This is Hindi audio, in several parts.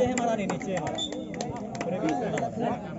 है मारा नहीं नीचे है मारा पूरे बीच में मारा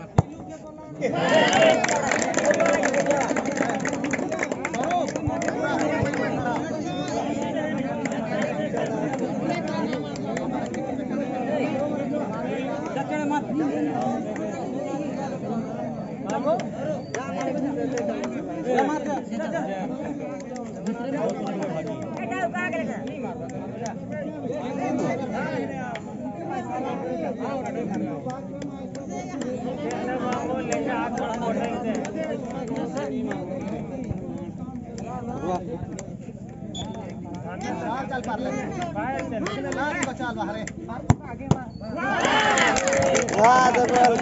चल पार ले बचाल बाहर है हां दबल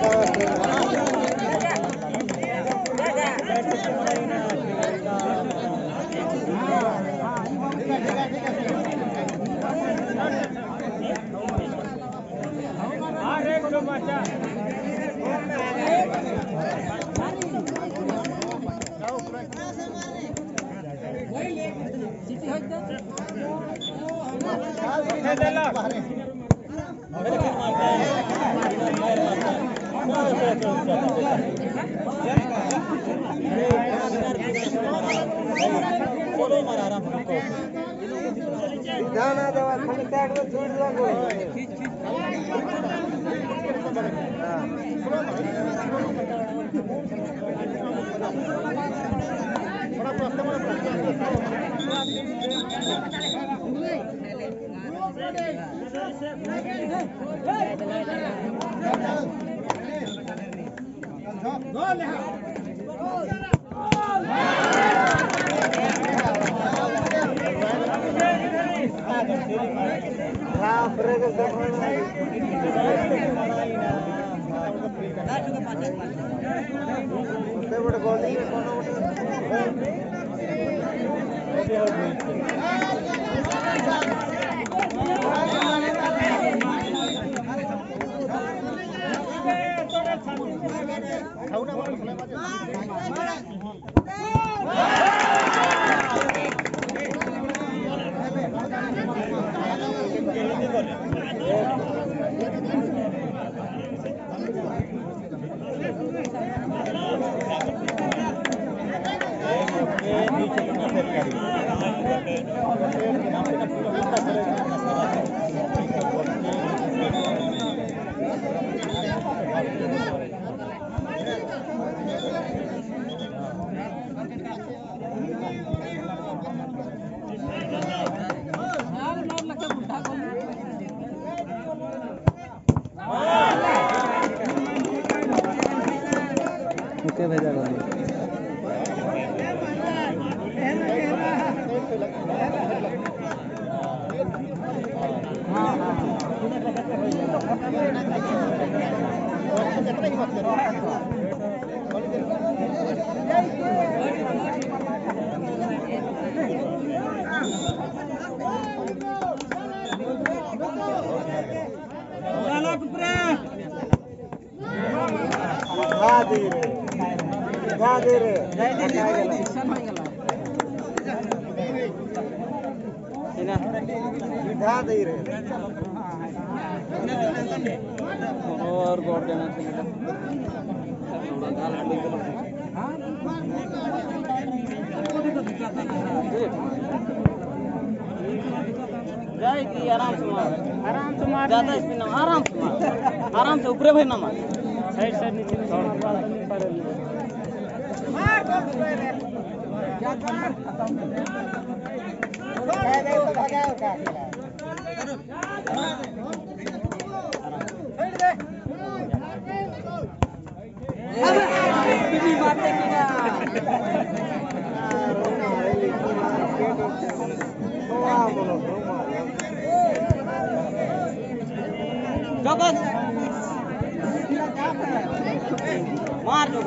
जाना दवा खाली टैग में छोड़ दो बड़ा प्रश्न ओके भेजा और गॉड देना चाहिए जाए कि आराम से मार ज्यादा स्पिन आराम से ऊपर भाई ना मार साइड साइड नीचे मार क्या मार दो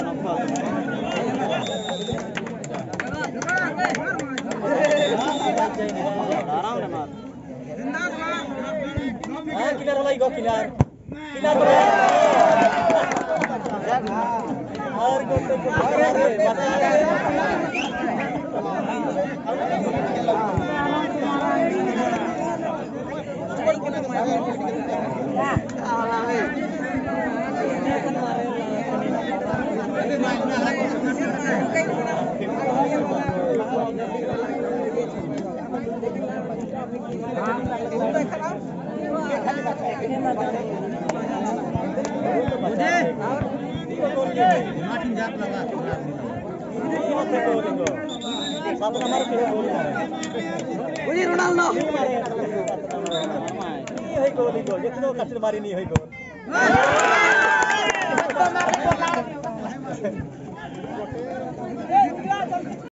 आराम से मार किलर वाला गो किलर और गो तो Makin jap lama. Satu nomor Ronaldo. Ini gol. Jika kasih mari ni gol.